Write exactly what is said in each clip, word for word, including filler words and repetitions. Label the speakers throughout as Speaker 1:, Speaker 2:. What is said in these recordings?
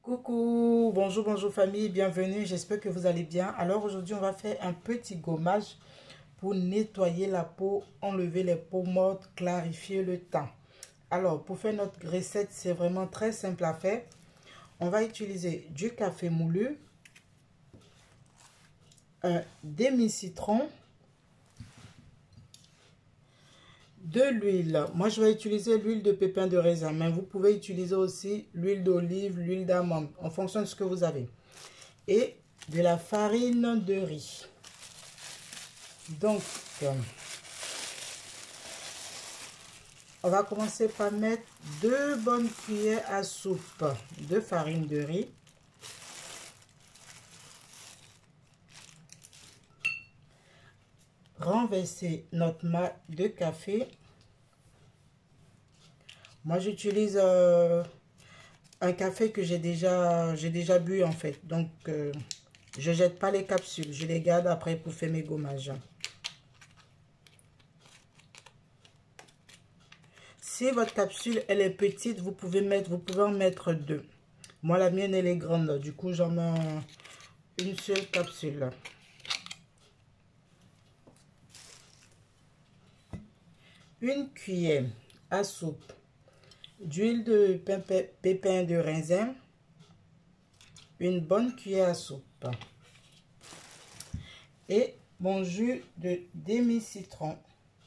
Speaker 1: Coucou, bonjour, bonjour famille, bienvenue, j'espère que vous allez bien. Alors aujourd'hui, on va faire un petit gommage pour nettoyer la peau, enlever les peaux mortes, clarifier le teint. Alors, pour faire notre recette, c'est vraiment très simple à faire. On va utiliser du café moulu, un demi-citron, de l'huile. Moi, je vais utiliser l'huile de pépins de raisin, mais vous pouvez utiliser aussi l'huile d'olive, l'huile d'amande, en fonction de ce que vous avez. Et de la farine de riz. Donc, on va commencer par mettre deux bonnes cuillères à soupe de farine de riz. Renverser notre mat de café. Moi, j'utilise euh, un café que j'ai déjà, j'ai déjà bu en fait. Donc, euh, je jette pas les capsules. Je les garde après pour faire mes gommages. Si votre capsule elle est petite, vous pouvez mettre, vous pouvez en mettre deux. Moi, la mienne elle est grande. Du coup, j'en mets une seule capsule. Une cuillère à soupe d'huile de pépins de raisin, une bonne cuillère à soupe et mon jus de demi-citron.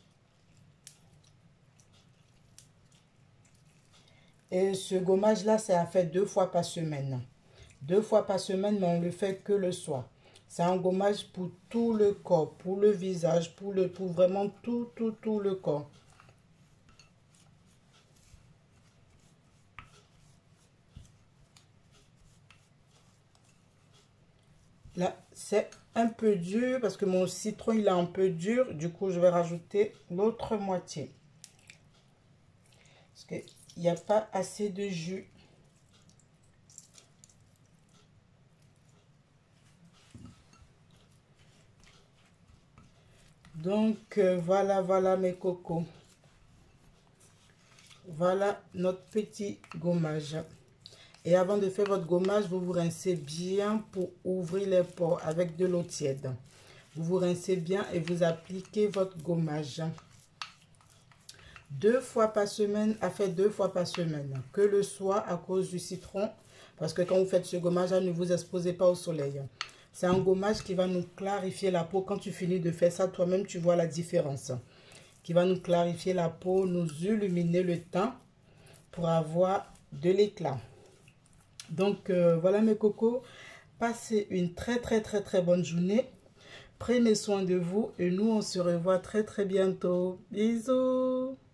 Speaker 1: Et ce gommage là, c'est à faire deux fois par semaine. Deux fois par semaine, mais on ne le fait que le soir. C'est un gommage pour tout le corps, pour le visage, pour, le, pour vraiment tout, tout, tout le corps. Là, c'est un peu dur parce que mon citron, il est un peu dur. Du coup, je vais rajouter l'autre moitié. Parce qu'il n'y a pas assez de jus. Donc, euh, voilà, voilà mes cocos. Voilà notre petit gommage. Et avant de faire votre gommage, vous vous rincez bien pour ouvrir les pores avec de l'eau tiède. Vous vous rincez bien et vous appliquez votre gommage. Deux fois par semaine, à faire deux fois par semaine. Que le soir à cause du citron. Parce que quand vous faites ce gommage, ne vous exposez pas au soleil. C'est un gommage qui va nous clarifier la peau. Quand tu finis de faire ça, toi-même, tu vois la différence. Qui va nous clarifier la peau, nous illuminer le teint pour avoir de l'éclat. Donc, euh, voilà mes cocos. Passez une très, très, très, très bonne journée. Prenez soin de vous et nous, on se revoit très, très bientôt. Bisous!